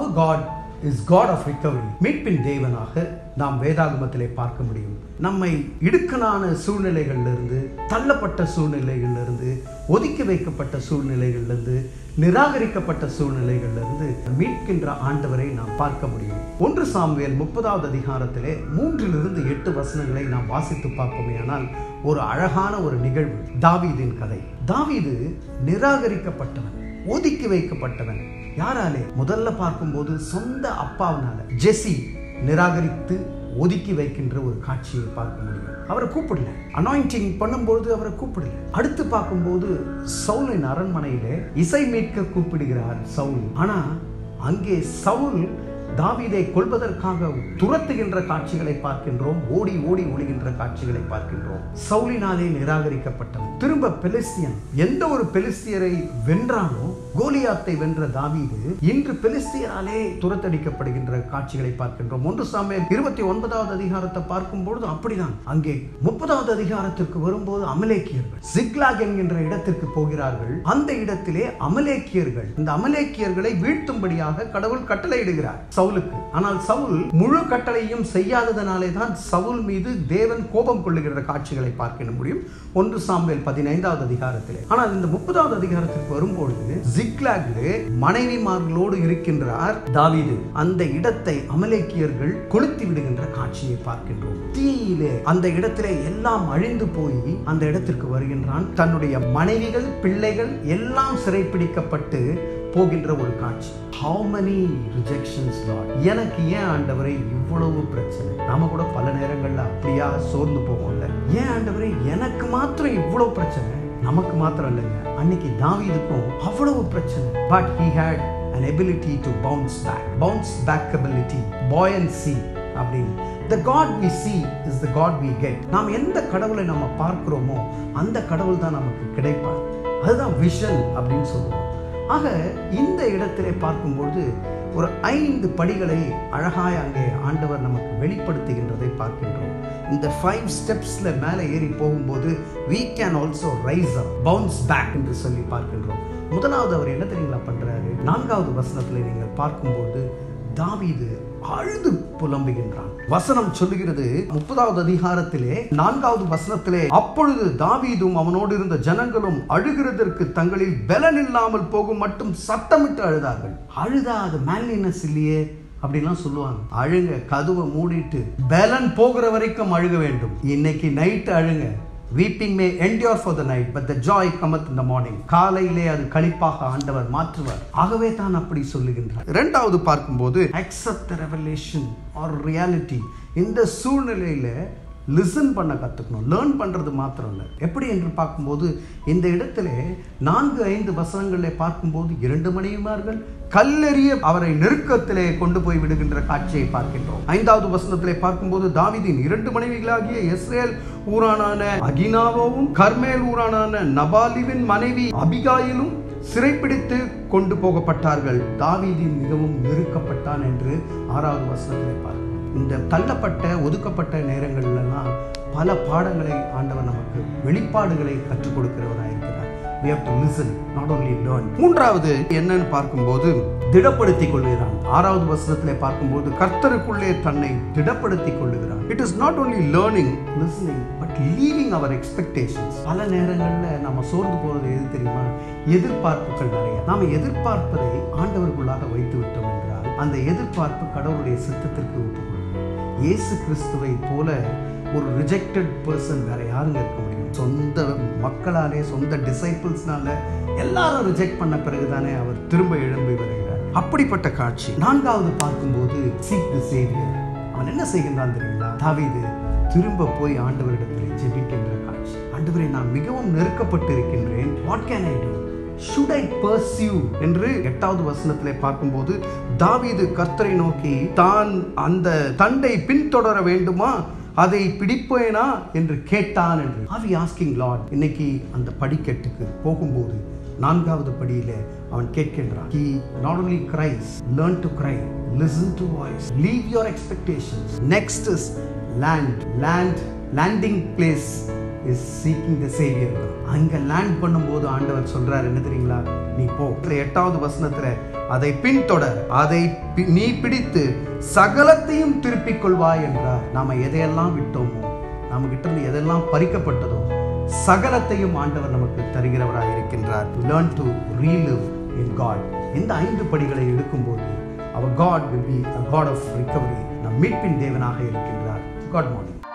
God is God of recovery. மீட்பின் தேவனாக நாம் வேதாகமத்திலே பார்க்க முடியும். நம்மை இடுக்கணான சூழ்நிலைகளிலிருந்து, தள்ளப்பட்ட சூழ்நிலைகளிலிருந்து, ஒதுக்கி வைக்கப்பட்ட சூழ்நிலைகளிலிருந்து, நிராகரிக்கப்பட்ட சூழ்நிலைகளிலிருந்து மீட்கின்ற ஆண்டவரை நாம் பார்க்க முடியும். 1 சாமுவேல் 30வது அதிகாரத்திலே 3-8 வசனங்களை நாம் வாசித்து பார்ப்போமேயானால் ஒரு அழகான ஒரு நிகழ்வு. தாவீதின் கதை. தாவீது நிராகரிக்கப்பட்டவன், ஒதுக்கி வைக்கப்பட்டவன். யாராலே? முதல்ல பார்க்கும்போது சொந்த அப்பாவினால. ஜெசி நிராகரித்து ஒதுக்கி வைக்கின்ற ஒரு காட்சியை பார்க்க முடியும். அவரை கூப்பிடல, அனாயிண்டிங் பண்ணும்போது அவரை கூப்பிடல. அடுத்து பார்க்கும்போது சவுலின் அரண்மனையிலே இசை மீட்க கூப்பிடுகிறார் சவுல். ஆனா அங்கே சவுல் தாவீதை கொல்வதற்காக துரத்துகின்ற காட்சிகளை பார்க்கின்றோம். ஓடி ஓடி ஒளிகின்ற காட்சிகளை பார்க்கின்றோம். சவுலினாலே நிராகரிக்கப்பட்டவன். திரும்ப பெலிஸ்தியன், எந்த ஒரு பெலிஸ்தியரை வென்றானோ, கோலியாத்தை வென்ற தாவீது இன்று பெலிஸ்தியராலே துரத்தடிக்கப்படுகின்ற காட்சிகளை பார்க்கின்றோம். 1 சாமுவேல் 29வது அதிகாரத்தை பார்க்கும்போது அப்படிதான். அங்கே 30வது அதிகாரத்திற்கு வரும்போது அமலேக்கியர்கள் சிக்லாக் என்கின்ற இடத்திற்கு போகிறார்கள். அந்த இடத்திலே அமலேக்கியர்கள், இந்த அமலேக்கியர்களை வீழ்த்தும்படியாக கடவுள் கட்டளையிடுகிறார் சவுலுக்கு. ஆனால் சவுல் முழு கட்டளையும் செய்யாததனாலே தான் சவுல் மீது தேவன் கோபம் கொள்ளுகிற காட்சிகளை பார்க்க முடியும் 1 சாமுவேல் 15வது அதிகாரத்திலே. ஆனால் இந்த 30வது அதிகாரத்திற்கு வரும்பொழுது சிக்லாகிலே மனைவிமார்களோடு இருக்கின்றார் தாவீது. அந்த இடத்தை அமலேக்கியர்கள் கொளுத்தி விடுகின்ற காட்சியை பார்க்கின்றோம். தீயிலே அந்த இடத்திலே எல்லாம் அழிந்து போய் அந்த இடத்திற்கு வருகின்றான். தன்னுடைய மனைவிகள், பிள்ளைகள் எல்லாம் சிறைப்பிடிக்கப்பட்டு போகின்ற ஒரு காட்சி. How many rejections Lord? எனக்கு ஏன் ஆண்டவரே இவ்வளவு பிரச்சனை? நாம கூட பல நேரங்கள்ல அப்படியா சோர்ந்து போவோம்ல. ஏன் ஆண்டவரே எனக்கு மாத்திரம் இவ்வளவு பிரச்சனை? நமக்கு மாத்திரம் இல்லைங்க, அன்னைக்கு தாவீதுக்கும் அவ்வளவு பிரச்சனை. But he had an ability to bounce back ability, buoyancy அப்படின்னு. The God we see is the God we get. நாம் எந்த கடவுளை நம்ம பார்க்கிறோமோ அந்த கடவுள் தான் நமக்கு கிடைப்பார். அதுதான் விஷன் அப்படின்னு சொல்லுவோம். ஆக இந்த இடத்திலே பார்க்கும்போது ஒரு 5 படிகளை அழகாய் அங்கே ஆண்டவர் நமக்கு வெளிப்படுத்துகின்றதை பார்க்கின்றோம். இந்த 5 ஸ்டெப்ஸ்ல மேலே ஏறி போகும்போது we can also rise up, bounce back என்று சொல்லி பார்க்கின்றோம். முதலாவது அவர் என்ன தெரியுங்களா பண்றாரு? 4வது வசனத்திலே நீங்கள் பார்க்கும்போது தாவீது அழுது புலம்புகின்றான். வசனம் சொல்லுகிறது 30வது அதிகாரத்திலே 4வது வசனத்திலே, அப்பொழுது தாவீதும் அவனோடு இருந்த ஜனங்களும் அழுகிறதற்கு தங்களில் பலன் இல்லாமல் போகும் மட்டும் சத்தமிட்டு அழுதார்கள். அழுதா அது மேன்லினஸ் இல்லையே அப்படிலாம் சொல்லுவாங்க. அழுங்க, கதவை மூடிட்டு பலன் போகிற வரைக்கும் அழுக வேண்டும். இன்னைக்கு நைட்டு அழுங்க. Weeping may endure for the night, but the joy cometh in the morning. காலையிலே அது களிப்பாக ஆண்டவர் மாற்றுவார். ஆகவே தான் அப்படி சொல்லுகின்றார். இரண்டாவது பார்க்கும்போது accept the revelation or reality. இந்த சூழ்நிலையில லிசன் பண்ண கற்றுக்கணும். லேர்ன் பண்ணுறது மாத்திரம் இல்லை. எப்படி என்று பார்க்கும்போது இந்த இடத்துல 4-5 வசனங்களில் பார்க்கும்போது 2 மனைவிமார்கள் கல்லெறிய அவரை நெருக்கத்திலே கொண்டு போய் விடுகின்ற காட்சியை பார்க்கின்றோம். 5வது வசனத்திலே பார்க்கும்போது தாவீதின் 2 மனைவிகளாகிய இஸ்ரேல் ஊரானான அகினாவும் கர்மேல் ஊரானான நபாலிவின் மனைவி அபிகாயிலும் சிறைப்பிடித்து கொண்டு போகப்பட்டார்கள். தாவீதின் மிகவும் நெருக்கப்பட்டான் என்று 6வது வசனத்திலே பார்க்கிறோம். இந்த தள்ளப்பட்ட, ஒதுக்கப்பட்ட நேரங்கள்லாம் பல பாடங்களை ஆண்டவர் நமக்கு, வெளிப்பாடுகளை கற்றுக் கொடுக்கிறவராயிருக்கிறார். We have to listen, not only learn. மூன்றாவது என்னன்னு பார்க்கும்போது திடப்படுத்திக் கொள்கிறான். 6வது வசனத்திலே பார்க்கும்போது கர்த்தருக்குள்ளே தன்னை திடப்படுத்திக் கொள்கிறான். It is not only learning, listening, but leaving our expectations. பல நேரங்கள்ல நம்ம சோர்ந்து போறது எது தெரியுமா? எதிர்பார்ப்புகள் நிறைய. நாம எதிர்பார்ப்பதை ஆண்டவருக்குள்ளாக வைத்து விட்டோம் என்றால் அந்த எதிர்பார்ப்பு கடவுளுடைய சித்தத்திற்கு ஒப்புக்கொள்ளும். இயேசு கிறிஸ்துவை போல ஒரு ரிஜெக்டட் பர்சன் வேற யாருங்க இருக்க முடியும்? சொந்த மக்களாலே, சொந்த டிசைபிள்ஸ்னால எல்லாரும் ரிஜெக்ட் பண்ண பிறகுதானே அவர் திரும்ப எழும்பி வருகிறார். அப்படிப்பட்ட காட்சி. 4வது பார்க்கும்போது seek the Savior. அவன் என்ன செய்கின்றான் தெரியுங்களா? தாவீது திரும்ப போய் ஆண்டவரிடத்தில் ஜெபிக்கின்ற காட்சி. ஆண்டவரே, நான் மிகவும் நெருக்கப்பட்டு இருக்கின்றேன். What can I do? Should I pursue? என்று 8வது வசனத்திலே பார்க்கும்போது தாவீது கர்த்தரை நோக்கி தான் அந்த தண்டை பின்தொடர வேண்டுமா, அதை பிடிப்பேனா என்று கேட்டான் என்று. Are we asking Lord? இன்னைக்கு அந்த படிக்கட்டுக்கு போகும்போது 4வது படியிலே அவன் கேட்கின்றான். He not only cries, learn to cry, listen to voice, leave your expectations. Next is landing place is seeking the Savior. அங்க லேண்ட் பண்ணும்போது ஆண்டவர் சொல்றாரு என்ன தெரியுங்களா, நீ போ. 8வது வசனத்துல அதை பின்தொடர், அதை நீ பிடித்து சகலத்தையும் திருப்பிக் கொள்வாய் என்றார். நாம எதையெல்லாம் விட்டோமோ, நம்ம கிட்ட இருந்து எதெல்லாம் பறிக்கப்பட்டதோ சகலத்தையும் ஆண்டவர் நமக்கு தருகிறவராக இருக்கின்றார். To learn to relive in God. இந்த 5 படிகளை எடுக்கும்போது our God will be a God of recovery. நம் மீட்பின் தேவனாக இருக்கின்றார். God morning.